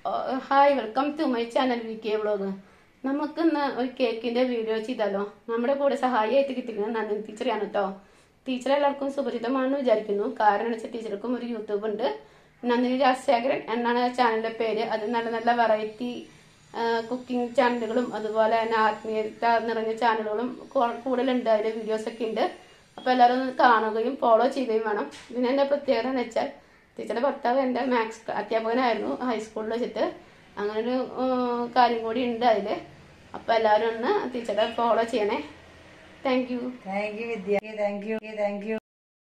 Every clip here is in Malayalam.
Hi welcome to my channel VK vlog. നമുക്കിന്ന് ഒരു കേക്കിന്റെ വീഡിയോ ചെയ്താലോ. നമ്മുടെ കൂടെ സഹായിയായിട്ട് കിട്ടിയിരിക്കുന്നത് നന്ദിനി ടീച്ചറാണ് കേട്ടോ. ടീച്ചർ എല്ലാവർക്കും സുപരിചിതമാണെന്ന് വിചാരിക്കുന്നു. കാരണം വെച്ചാൽ ടീച്ചർക്കും ഒരു യൂട്യൂബ് ഉണ്ട്, നന്ദിനി രാജശേഖരൻ എന്നാണ് ചാനലിന്റെ പേര്. അത് നല്ല നല്ല വെറൈറ്റി കുക്കിംഗ് ചാനലുകളും അതുപോലെ തന്നെ ആത്മീയത നിറഞ്ഞ ചാനലുകളും കൂടുതലുണ്ട്. അതിന്റെ വീഡിയോസ് ഒക്കെ ഉണ്ട്. അപ്പൊ എല്ലാവരും ഒന്ന് കാണുകയും ഫോളോ ചെയ്യുകയും വേണം. പിന്നെ എന്റെ പ്രത്യേകത എന്ന് വെച്ചാൽ ടീച്ചറുടെ ഭർത്താവ് എൻ്റെ മാത്സ് അധ്യാപകനായിരുന്നു ഹൈസ്കൂളിൽ വെച്ചിട്ട്. അങ്ങനൊരു കാര്യം കൂടി ഉണ്ട് അതിൽ. അപ്പോൾ എല്ലാവരും ഒന്ന് ടീച്ചറെ ഫോളോ ചെയ്യണേ. Thank you Vidya. Thank you.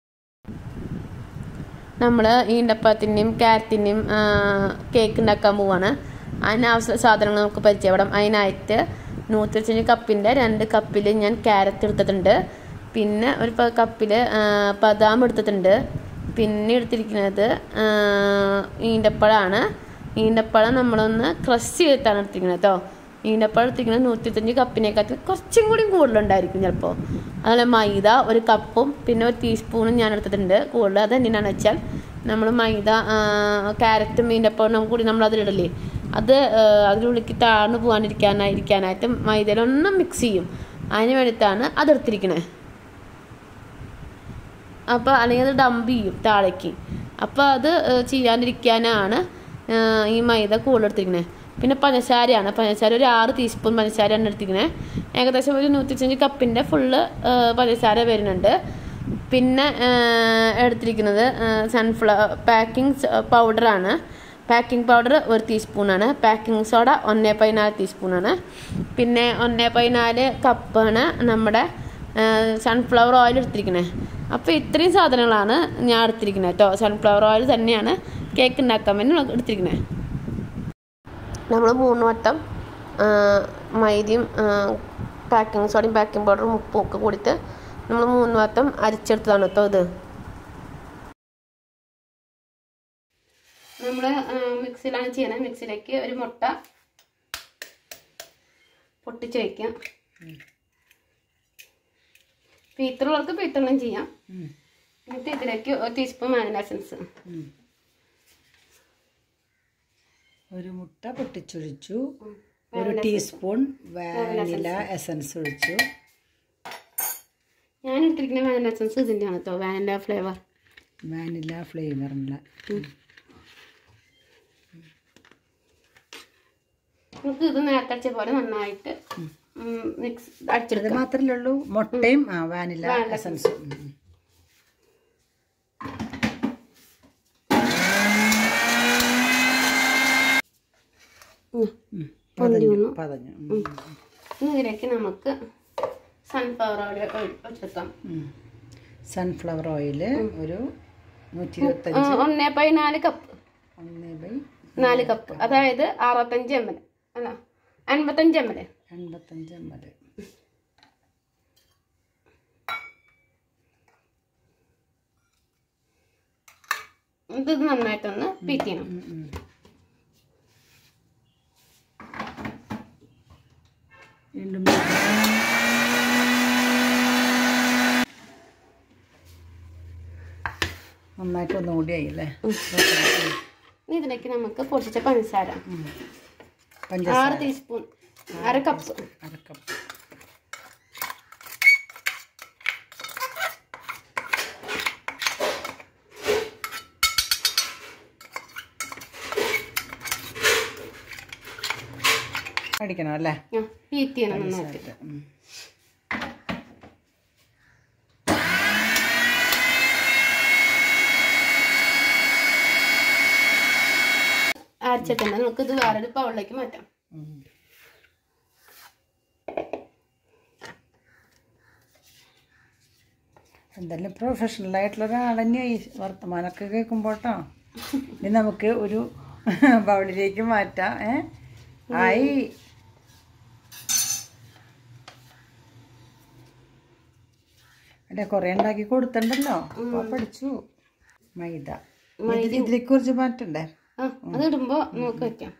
നമ്മൾ ഈന്തപ്പഴത്തിൻ്റെയും ക്യാരറ്റിൻ്റെയും കേക്ക് ഉണ്ടാക്കാൻ പോവാണ്. അതിനാവശ്യ സാധനങ്ങൾ നമുക്ക് പരിചയപ്പെടാം. അതിനായിട്ട് 125 കപ്പിൻ്റെ 2 കപ്പിൽ ഞാൻ ക്യാരറ്റ് എടുത്തിട്ടുണ്ട്. പിന്നെ ഒരു കപ്പിൽ ബദാം എടുത്തിട്ടുണ്ട്. പിന്നെ എടുത്തിരിക്കുന്നത് ഈന്തപ്പഴമാണ്. ഈന്തപ്പഴം നമ്മളൊന്ന് ക്രഷ് ചെയ്തിട്ടാണ് എടുത്തിരിക്കുന്നത് കേട്ടോ. ഈന്തപ്പഴം എടുത്തിരിക്കുന്നത് 125 കപ്പിനേക്കാൾ കുറച്ചും കൂടി കൂടുതലുണ്ടായിരിക്കും ചിലപ്പോൾ. അതുപോലെ മൈദ 1 കപ്പും പിന്നെ 1 ടീസ്പൂണും ഞാൻ എടുത്തിട്ടുണ്ട് കൂടുതൽ. അത് എന്തിനാണെന്ന് വെച്ചാൽ നമ്മൾ മൈദ ക്യാരറ്റും ഈന്തപ്പഴം കൂടി നമ്മൾ അതിലിടല്ലേ, അത് അതിനുള്ളിലേക്ക് താഴ്ന്നു പോകാനിരിക്കാനായിട്ട് മൈദയിലൊന്നും മിക്സ് ചെയ്യും. അതിന് വേണ്ടിയിട്ടാണ് അതെടുത്തിരിക്കുന്നത്. അപ്പോൾ അല്ലെങ്കിൽ അത് ഡംപ് ചെയ്യും താഴേക്ക്. അപ്പോൾ അത് ചെയ്യാണ്ടിരിക്കാനാണ് ഈ മൈദ കൂടുതലെടുത്തിരിക്കുന്നത്. പിന്നെ പഞ്ചസാരയാണ്. പഞ്ചസാര ഒരു 6 ടീസ്പൂൺ പഞ്ചസാരയാണ് എടുത്തിരിക്കുന്നത്. ഏകദേശം ഒരു 125 കപ്പിൻ്റെ ഫുള്ള് പഞ്ചസാര വരുന്നുണ്ട്. പിന്നെ എടുത്തിരിക്കുന്നത് സൺഫ്ലവർ പാക്കിംഗ് പൗഡറാണ്. പാക്കിംഗ് പൗഡർ 1 ടീസ്പൂണാണ്. പാക്കിംഗ് സോഡ 1.4 ടീസ്പൂണാണ്. പിന്നെ 1.4 കപ്പാണ് നമ്മുടെ സൺഫ്ലവർ ഓയിൽ എടുത്തിരിക്കുന്നത്. അപ്പോൾ ഇത്രയും സാധനങ്ങളാണ് ഞാൻ എടുത്തിരിക്കുന്നത് കേട്ടോ. സൺഫ്ലവർ ഓയിൽ തന്നെയാണ് കേക്ക് ഉണ്ടാക്കാൻ വേണ്ടി എടുത്തിരിക്കുന്നത്. നമ്മൾ 3 വട്ടം മൈദയും പാക്കിംഗ് സോഡയും പാക്കിംഗ് പൗഡറും ഉപ്പും ഒക്കെ കൂടിയിട്ട് നമ്മൾ 3 വട്ടം അരിച്ചെടുത്തതാണ് കേട്ടോ ഇത്. നമ്മൾ മിക്സിയിലാണ് ചെയ്യുന്നത്. മിക്സിയിലേക്ക് ഒരു മുട്ട പൊട്ടിച്ച് വയ്ക്കാം. പീത്തറുള്ളവർക്ക് പീത്തറും ചെയ്യാം. എന്നിട്ട് ഇതിലേക്ക് 1 ടീസ്പൂൺ വാനില എസൻസ്, 1 മുട്ട പൊട്ടിച്ചൊഴിച്ചു, 1 ടീസ്പൂൺ വാനില എസൻസ് ഒഴിച്ചു. ഞാൻ എടുത്തിരിക്കുന്ന വാനില എസൻസ് ഇതിൻ്റെയാണ് കേട്ടോ. വാനില ഫ്ലേവറുള്ള നമുക്ക് ഇത് നേരത്തെ അടിച്ച പോലെ നന്നായിട്ട് മിക്സ് അടിച്ചെടുക്കുക മാത്രമേ ഉള്ളൂ. മുട്ടയും വാനില എസൻസും. ഇതിലേക്ക് നമുക്ക് സൺഫ്ലവർ ഓയിൽ ഒഴിച്ചെടുക്കാം. സൺഫ്ലവർ ഓയിൽ ഒരു 125 1/4 കപ്പ്, 4 കപ്പ്, അതായത് 65 ml അല്ല 55 ml. ഇത് നന്നായിട്ടൊന്ന് ബീറ്റ് ചെയ്യണം. നന്നായിട്ട് ഒന്നുകൂടി ആയില്ലേ. ഇതിലേക്ക് നമുക്ക് പൊടിച്ച പഞ്ചസാര 6 ടീസ്പൂൺ, 1/2 കപ്പ്. അടിക്കണം അല്ലേ? ബീറ്റ് ചെയ്യണം നന്നായിട്ട്. അരച്ചിട്ടുണ്ട്. നമുക്ക് ഇത് വേറൊരു ബൗളിലേക്ക് മാറ്റാം. എന്തായാലും പ്രൊഫഷണൽ ആയിട്ടുള്ള ഒരാൾ തന്നെയായി വർത്തമാനമൊക്കെ കേൾക്കുമ്പോട്ടോ. ഇനി നമുക്ക് ഒരു ബൗളിലേക്ക് മാറ്റാം. ആയി അല്ലെ, കുറേ ഉണ്ടാക്കി കൊടുത്തിട്ടുണ്ടല്ലോ. പഠിച്ചു. മൈദ ഇതിലേക്ക് കുറിച്ച് മാറ്റണ്ടേ? അത് ഇടുമ്പോ നമുക്ക് വെക്കാം.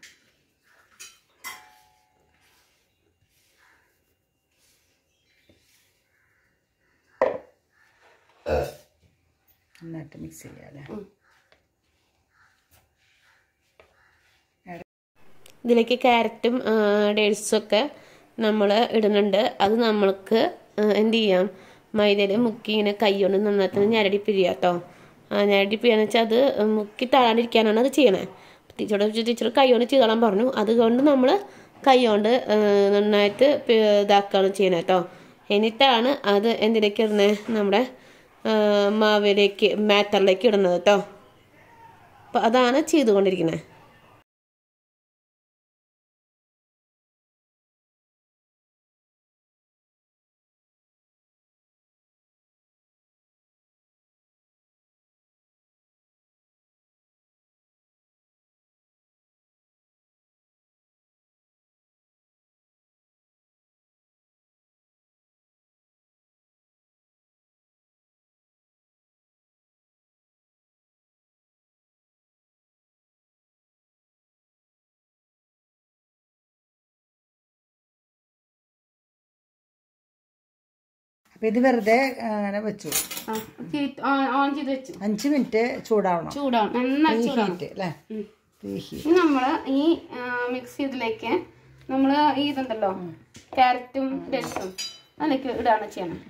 നന്നായിട്ട് മിക്സ് ചെയ്യാല്ലേ. ഇതിലേക്ക് ക്യാരറ്റും ഡേറ്റ്സും ഒക്കെ നമ്മൾ ഇടുന്നുണ്ട്. അത് നമ്മൾക്ക് എന്ത് ചെയ്യാം, മൈദയിൽ മുക്കി ഇങ്ങനെ കൈ കൊണ്ട് നന്നായിട്ട് ഞരടി പിരിയാം കേട്ടോ. ഞരടി പിരിയാന്ന് വെച്ചാൽ അത് മുക്കി താഴാണ്ടിരിക്കാനാണ് അത് ചെയ്യണേ. ടീച്ചർ കൈ കൊണ്ട് ചെയ്തോളാൻ പറഞ്ഞു. അതുകൊണ്ട് നമ്മൾ കൈ കൊണ്ട് നന്നായിട്ട് ഇതാക്കുകയാണ് ചെയ്യണേ കേട്ടോ. എന്നിട്ടാണ് അത് എന്തിലേക്ക് ഇടുന്നത്, നമ്മുടെ മാവിലേക്ക് ബാറ്ററിലേക്ക് ഇടുന്നത് കേട്ടോ. അപ്പം അതാണ് ചെയ്തുകൊണ്ടിരിക്കുന്നത്. അപ്പം ഇത് വെറുതെ അങ്ങനെ വെച്ചു, ഓൺ ചെയ്ത് വെച്ചു. 5 മിനിറ്റ് ചൂടാവണം. നന്നായി ചൂടാവണം അല്ലേ? നമ്മൾ ഈ മിക്സ് ചെയ്തതിലേക്ക് നമ്മൾ ഈ ഇതുണ്ടല്ലോ ക്യാരറ്റും ഡേറ്റ്സും അതിലേക്ക് ഇടാണ് ചെയ്യണം.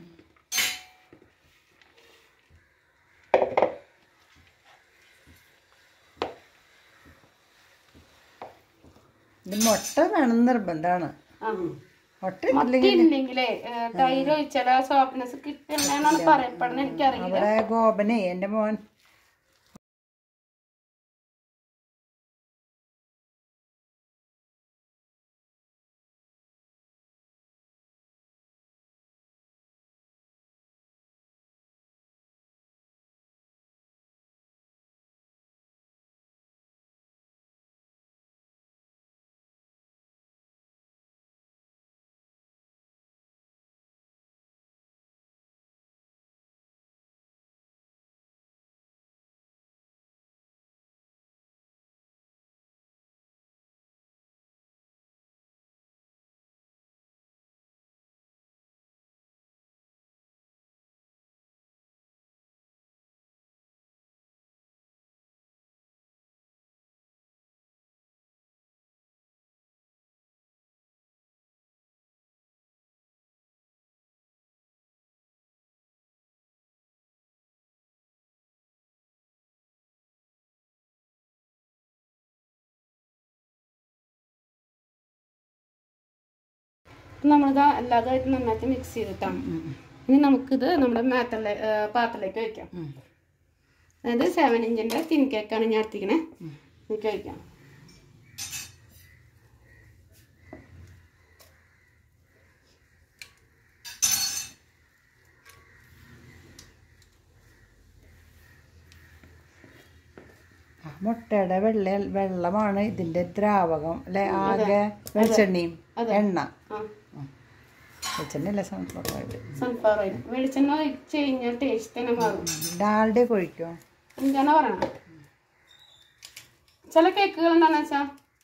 ഇത് മുട്ട വേണം നിർബന്ധമാണ്. മുട്ട ഇല്ലെങ്കിലേ തൈര് ഒഴിച്ചാൽ ആ സോഫ്റ്റ്നെസ് കിട്ടുന്നതാണ് പറയപ്പെടുന്നത്. എനിക്കറിയില്ല. അവിടെ ഗോപനെ എൻ്റെ മോൻ നമ്മളിത് എല്ലാതായിട്ട് നന്നായിട്ട് മിക്സ് ചെയ്തിട്ടാണ്. ഇനി നമുക്കിത് നമ്മുടെ പാത്രത്തിലേക്ക് വയ്ക്കാം. അതായത് 7 ഇഞ്ചിൻ്റെ തിൻ കേക്കാണ് ഞാൻ എടുത്തിരിക്കണേ. എനിക്ക് വയ്ക്കാം. മുട്ടയുടെ വെള്ളമാണ് ഇതിന്റെ ദ്രാവകം അല്ലെ? ആകെ വെളിച്ചെണ്ണയും എണ്ണ, വെളിച്ചെണ്ണ സൺഫ്ലവർ ഓയിൽ. വെളിച്ചെണ്ണ ഒഴിച്ച് കഴിഞ്ഞാൽ ടേസ്റ്റ് തന്നെ മാറും. ഡാൽഡ ഒഴിക്കോ? എന്താണ് പറയണത്? ചില കേക്കുകൾ എന്താണെന്ന് വെച്ചാൽ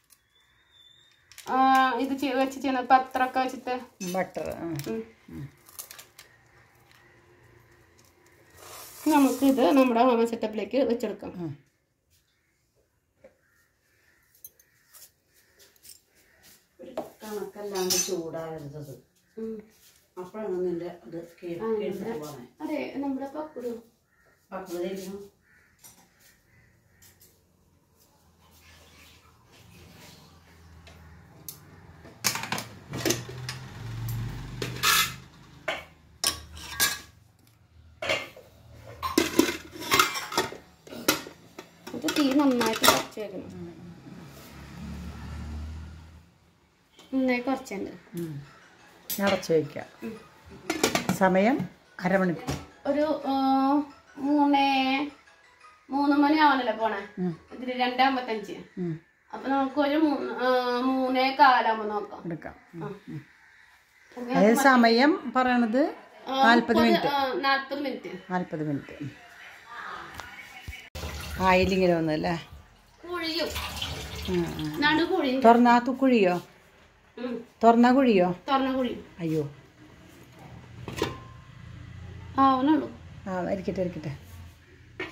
ഇത് വെച്ച് ചെയ്യുന്ന പത്രമൊക്കെ വെച്ചിട്ട് ബട്ടർ. നമുക്കിത് നമ്മുടെ ഹോം സെറ്റപ്പിലേക്ക് വെച്ചെടുക്കാം. കണക്കല്ലാണ്ട് ചൂടാകരുത്. അപ്പോഴാണ് നിന്റെ ഇത് അതെ നമ്മുടെ പക്കുടു തീ നന്നായിട്ട് കുറച്ച് വെക്കണം. നന്നായി കുറച്ചുണ്ട്. അടച്ചു വയ്ക്കാം. സമയം അരമണിക്കൂർ. ഒരു 3 മണി ആവാനല്ലേ പോണേ. ഇതില് 2:55. അപ്പൊ നമുക്ക് ഒരു 3:15 നോക്കാം എടുക്കാം. അതായത് സമയം പറയണത് 40 മിനിറ്റ്. 40 മിനിറ്റ് ആയില്ലിങ്ങനെ ഒന്നല്ലേ? തുറന്നാ കുഴിയോ? തുറന്ന കുഴിയോ? അയ്യോ ഇരിക്കട്ടെ.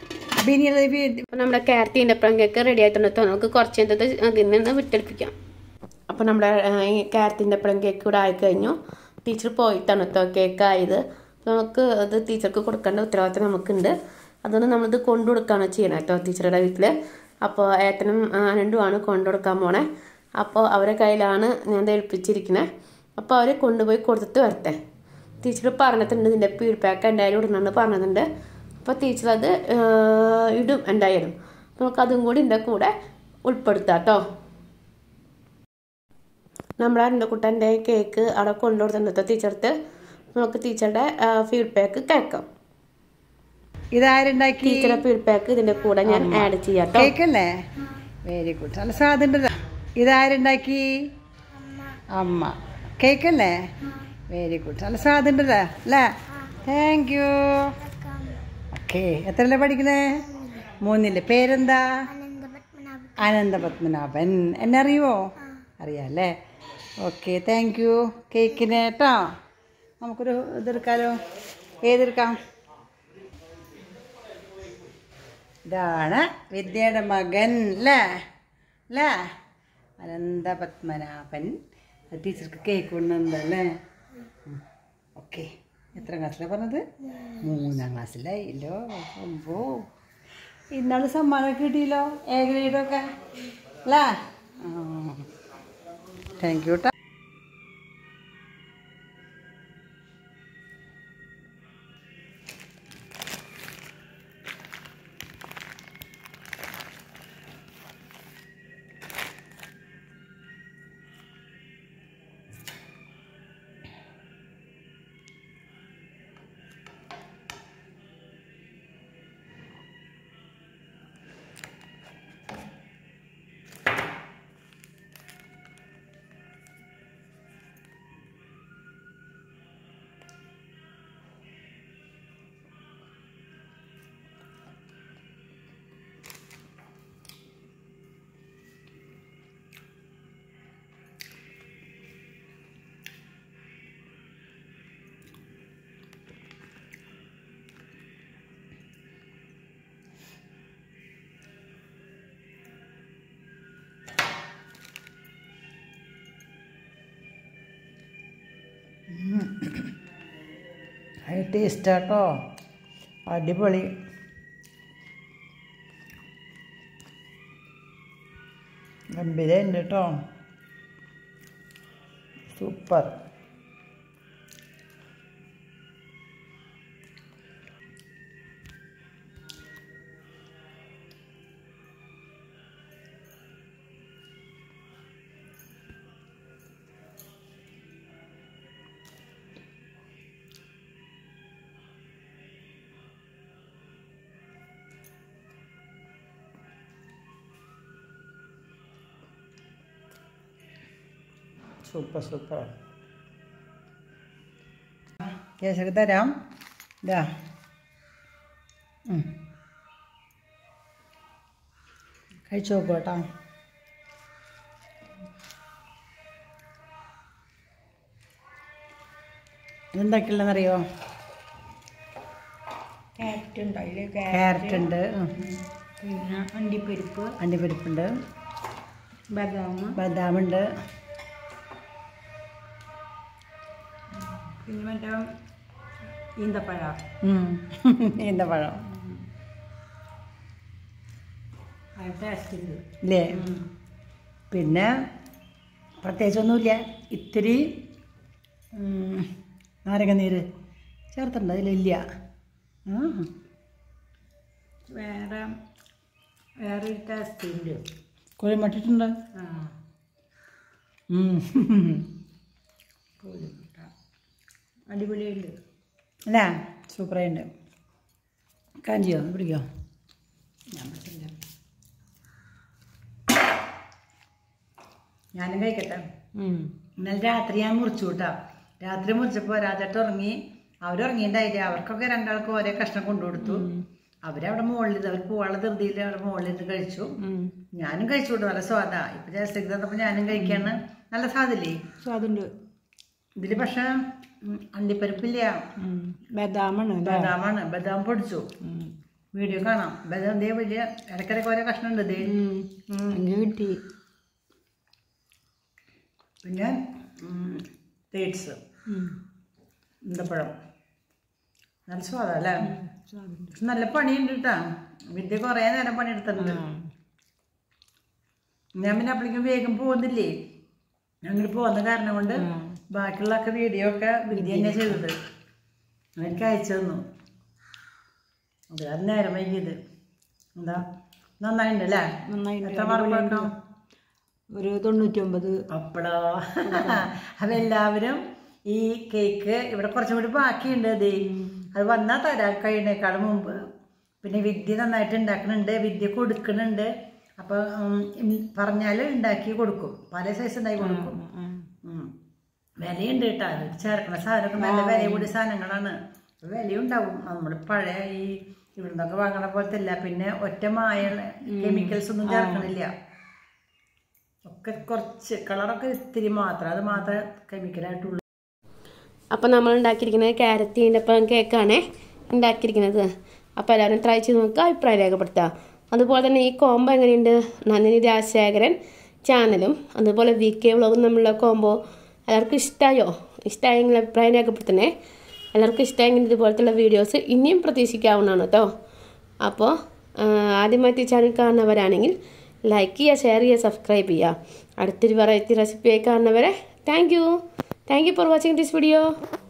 നമ്മുടെ ക്യാരറ്റ് ഈന്തപ്പഴം കേക്ക് റെഡി ആയിട്ടുണ്ട്. നമുക്ക് കുറച്ച് അതിൽ നിന്ന് വിട്ടെടുപ്പിക്കാം. അപ്പോൾ നമ്മുടെ ഈ ക്യാരറ്റിൻ്റെ അപ്പളം കേക്ക് ഇവിടെ ആയിക്കഴിഞ്ഞു. ടീച്ചർ പോയിട്ടാണ് കേട്ടോ കേക്ക് ആയത്. നമുക്ക് അത് ടീച്ചർക്ക് കൊടുക്കേണ്ട ഉത്തരവാദിത്തം നമുക്കുണ്ട്. അതുകൊണ്ട് നമ്മളിത് കൊണ്ടു കൊടുക്കുകയാണ് ചെയ്യണം കേട്ടോ ടീച്ചറുടെ വീട്ടിൽ. അപ്പോൾ ഏട്ടനും ആനന്ദുമാണ് കൊണ്ടു കൊടുക്കാൻ പോണേ. അപ്പോൾ അവരെ കയ്യിലാണ് ഞാൻ ഏൽപ്പിച്ചിരിക്കുന്നത്. അപ്പോൾ അവർ കൊണ്ടുപോയി കൊടുത്തിട്ട് വരട്ടെ. ടീച്ചർ പറഞ്ഞിട്ടുണ്ട് ഇതിൻ്റെ ഫീഡ്ബാക്ക് എന്തായാലും ഇടുന്നുണ്ട് പറഞ്ഞിട്ടുണ്ട്. അപ്പോൾ ടീച്ചർ അത് ഇടും എന്തായാലും. നമുക്കതും കൂടി ഇതിൻ്റെ കൂടെ ഉൾപ്പെടുത്താം കേട്ടോ. നമ്മുടെ അനന്തക്കുട്ടൻ്റെ കേക്ക് അവിടെ കൊണ്ടുകൊടുത്തിട്ടുണ്ട് ടീച്ചർക്ക്. നമുക്ക് ടീച്ചറുടെ ഫീഡ്ബാക്ക് കേൾക്കാം. ഇതാരുണ്ടാക്കി? ടീച്ചറുടെ ഫീഡ്ബാക്ക് ഇതിൻ്റെ കൂടെ ഞാൻ ആഡ് ചെയ്യാം കേട്ടോ. കേക്കല്ലേ? Very good. നല്ല സ്വാദുണ്ട്. ഇതാരുണ്ടാക്കി? അമ്മ. കേക്കല്ലേ? Very good. നല്ല സ്വാദുണ്ടല്ലേ അല്ലേ? Thank you. ഓക്കെ. എത്രയല്ലേ പഠിക്കണേ? 3. പേരെന്താ? അനന്തപത്മനാഭൻ. എന്നെ അറിയുമോ? അറിയാം അല്ലേ? ഓക്കെ. Thank you. കേക്കിന് കേട്ടോ. നമുക്കൊരു ഇതെടുക്കാലോ. ഏതെടുക്കാം? ഇതാണ് വിദ്യയുടെ മകൻ അല്ലേ? അല്ലേ? അനന്തപത്മനാഭൻ. ടീച്ചർക്ക് കേക്ക് കൊണ്ടുവന്നല്ലേ? ഓക്കെ. എത്ര ക്ലാസ്സിലാണ് പറഞ്ഞത്? 3ാം ക്ലാസ്സിലായില്ലോ. അമ്പോ, ഇന്നാള് സമ്മാനമൊക്കെ കിട്ടിയല്ലോ, എ ഗ്രേഡൊക്കെ അല്ലേ? Thank you. ടേസ്റ്റാട്ടോ, അടിപൊളി. ഗംഭീരമുണ്ട് കേട്ടോ, സൂപ്പർ. Super super. കേസൊക്കെ തരാം. ഇതാ കഴിച്ചു നോക്കൂ കേട്ടോ. ഇതെന്തൊക്കെയുള്ളതെന്നറിയോ? ക്യാരറ്റ് ഉണ്ട്, പിന്നെ അണ്ടിപ്പരിപ്പുണ്ട്, ബദാമുണ്ട്, പിന്നെ മറ്റേ ഈന്തപ്പഴം ഈന്തപ്പഴം ടേസ്റ്റ് ഉണ്ട് ഇല്ലേ? പിന്നെ പ്രത്യേകിച്ചൊന്നുമില്ല, ഇത്തിരി നാരങ്ങനീര് ചേർത്തിട്ടുണ്ട്, അതിലില്ല. വേറെ ടേസ്റ്റ് ഉണ്ട്. കോഴിമുട്ടിട്ടുണ്ട്. കോഴിമുട്ട അടിപൊളിയുണ്ട് അല്ല, സൂപ്പറായിട്ടുണ്ട്. കാഞ്ചിയോ പിടിക്കോ? ഞാൻ പറ്റില്ല. ഞാനും കഴിക്കട്ടെ. ഇന്നലെ രാത്രി ഞാൻ മുറിച്ചു കൂട്ടാ. രാത്രി മുറിച്ചപ്പോൾ രാജേട്ടൻ ഉറങ്ങി, അവരുറങ്ങിയിട്ടുണ്ടായില്ല. അവർക്കൊക്കെ രണ്ടാൾക്കും ഒരേ കഷ്ണം കൊണ്ടുകൊടുത്തു. അവരവിടെ മുകളിൽ, അവർക്ക് പോകാനുള്ള ധൃതിയിൽ അവിടെ മുകളിലിട്ട് കഴിച്ചു. ഞാനും കഴിച്ചു കൂട്ടു. നല്ല സ്വാദാ. ഇപ്പം ജയശ്രീക്ക് തന്നപ്പോൾ ഞാനും കഴിക്കാണ്. നല്ല സ്വാദില്ലേ? സ്വാദുണ്ട്. ഇതിൽ പക്ഷെ അണ്ടിപ്പരിപ്പില്ല, ബദാമാണ്. ബദാം പൊടിച്ചു. വീഡിയോ കാണാം. ബദാം ദേ വലിയ ഇടയ്ക്കിടയ്ക്ക് ഓരോ കഷ്ണം ഉണ്ട്. ദേ കിട്ടി. പിന്നെ ഡേറ്റ്സ് ഈന്തപ്പഴം നല്ല സ്വാദല്ലേ. പക്ഷെ നല്ല പണിയുണ്ട് കേട്ടാ. വിദ്യ കുറേ നേരം പണിയെടുത്തിട്ടുണ്ട്. ഞാൻ പിന്നെ അപ്പോഴേക്കും വേഗം പോകുന്നില്ലേ. ഞങ്ങൾ പോകുന്ന കാരണം കൊണ്ട് ബാക്കിയുള്ളൊക്കെ വീഡിയോ ഒക്കെ വിദ്യ തന്നെ ചെയ്തത്. എനിക്ക് അയച്ചു തന്നു. അത് നേരം വൈകിയത്. എന്താ നന്നായിട്ടുണ്ട് അല്ലേ? എത്ര മാർക്ക് വെക്കാം? ഒരു 99. അപ്പളോ അപ്പം എല്ലാവരും ഈ കേക്ക് ഇവിടെ കുറച്ചും കൂടി ബാക്കിയുണ്ട്. അത് വന്നാൽ തരാൻ കഴിയുന്നേക്കാളും മുമ്പ്. പിന്നെ വിദ്യ നന്നായിട്ട് ഉണ്ടാക്കുന്നുണ്ട്, വിദ്യ കൊടുക്കുന്നുണ്ട്. അപ്പം പറഞ്ഞാൽ ഉണ്ടാക്കി കൊടുക്കും, പല സൈസ് ഉണ്ടാക്കി കൊടുക്കും. വിലയുണ്ട് കേട്ടോ. ചേർക്കണ സാധനമൊക്കെ നല്ല വില കൂടിയ സാധനങ്ങളാണ്. വിലയുണ്ടാവും. നമ്മൾ പഴയ ഈ ഇവിടുന്നൊക്കെ വാങ്ങണ പോലത്തെ അല്ല. പിന്നെ ഒറ്റ കെമിക്കൽസ് ഒന്നും ചേർക്കണില്ല. ഒക്കെ കുറച്ച് കളറൊക്കെ ഇത്തിരി മാത്രം, അത് മാത്രമേ കെമിക്കലായിട്ടുള്ളൂ. അപ്പം നമ്മൾ ഉണ്ടാക്കിയിരിക്കുന്നത് ക്യാരറ്റിൻ്റെ അപ്പം കേക്കാണേ ഉണ്ടാക്കിയിരിക്കുന്നത്. അപ്പോൾ എല്ലാവരും ട്രൈ ചെയ്ത് നോക്കുക, അഭിപ്രായം രേഖപ്പെടുത്തുക. അതുപോലെ തന്നെ ഈ കോംബോ എങ്ങനെയുണ്ട്? നന്ദിനി രാജശേഖരൻ ചാനലും അതുപോലെ VK വ്ളോഗും തമ്മിലുള്ള കോംബോ എല്ലാവർക്കും ഇഷ്ടമായോ? ഇഷ്ടമായെങ്കിൽ അഭിപ്രായം രേഖപ്പെടുത്തണേ. എല്ലാവർക്കും ഇഷ്ടമായെങ്കിൽ ഇതുപോലത്തുള്ള വീഡിയോസ് ഇനിയും പ്രതീക്ഷിക്കാവുന്നതാണ് കേട്ടോ. അപ്പോൾ ആദ്യമായിട്ട് ചാനൽ കാണുന്നവരാണെങ്കിൽ ലൈക്ക് ചെയ്യുക, ഷെയർ ചെയ്യുക, സബ്സ്ക്രൈബ് ചെയ്യുക. അടുത്തൊരു വെറൈറ്റി റെസിപ്പിയായി കാണുന്നവരെ thank you for watching this video.